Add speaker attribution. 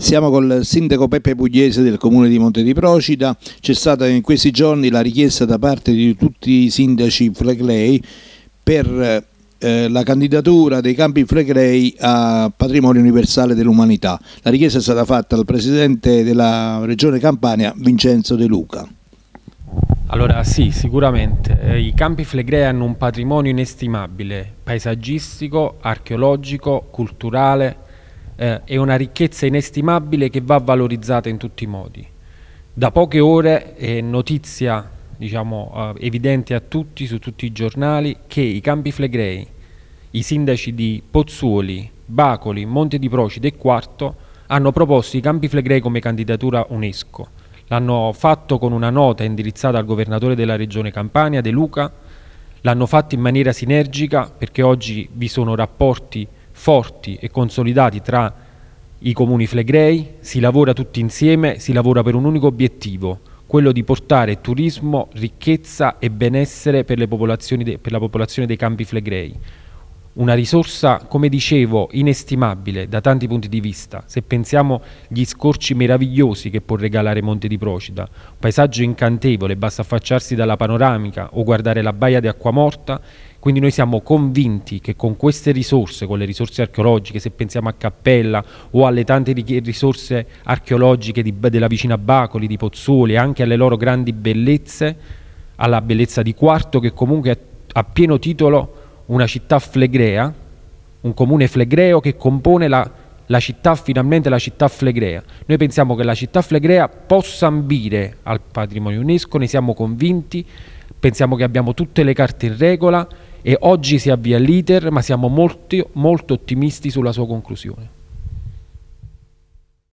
Speaker 1: Siamo col sindaco Peppe Pugliese del comune di Monte di Procida. C'è stata in questi giorni la richiesta da parte di tutti i sindaci Flegrei per la candidatura dei Campi Flegrei a Patrimonio Universale dell'Umanità. La richiesta è stata fatta dal presidente della Regione Campania, Vincenzo De Luca.
Speaker 2: Allora sì, sicuramente. I Campi Flegrei hanno un patrimonio inestimabile, paesaggistico, archeologico, culturale e una ricchezza inestimabile che va valorizzata in tutti i modi. Da poche ore è notizia, evidente a tutti, su tutti i giornali, che i Campi Flegrei, i sindaci di Pozzuoli, Bacoli, Monte di Procida e Quarto hanno proposto i Campi Flegrei come candidatura UNESCO. L'hanno fatto con una nota indirizzata al governatore della regione Campania, De Luca. L'hanno fatto in maniera sinergica perché oggi vi sono rapporti forti e consolidati tra i comuni flegrei, si lavora tutti insieme, si lavora per un unico obiettivo, quello di portare turismo, ricchezza e benessere per la popolazione dei Campi Flegrei. Una risorsa, come dicevo, inestimabile da tanti punti di vista. Se pensiamo agli scorci meravigliosi che può regalare Monte di Procida, un paesaggio incantevole, basta affacciarsi dalla panoramica o guardare la baia di Acquamorta. Quindi noi siamo convinti che con queste risorse, con le risorse archeologiche, se pensiamo a Cappella o alle tante risorse archeologiche della vicina Bacoli, di Pozzuoli, anche alle loro grandi bellezze, alla bellezza di Quarto, che comunque è a pieno titolo una città flegrea, un comune flegreo che compone la città, finalmente la città flegrea. Noi pensiamo che la città flegrea possa ambire al patrimonio UNESCO, ne siamo convinti, pensiamo che abbiamo tutte le carte in regola e oggi si avvia l'iter, ma siamo molto ottimisti sulla sua conclusione.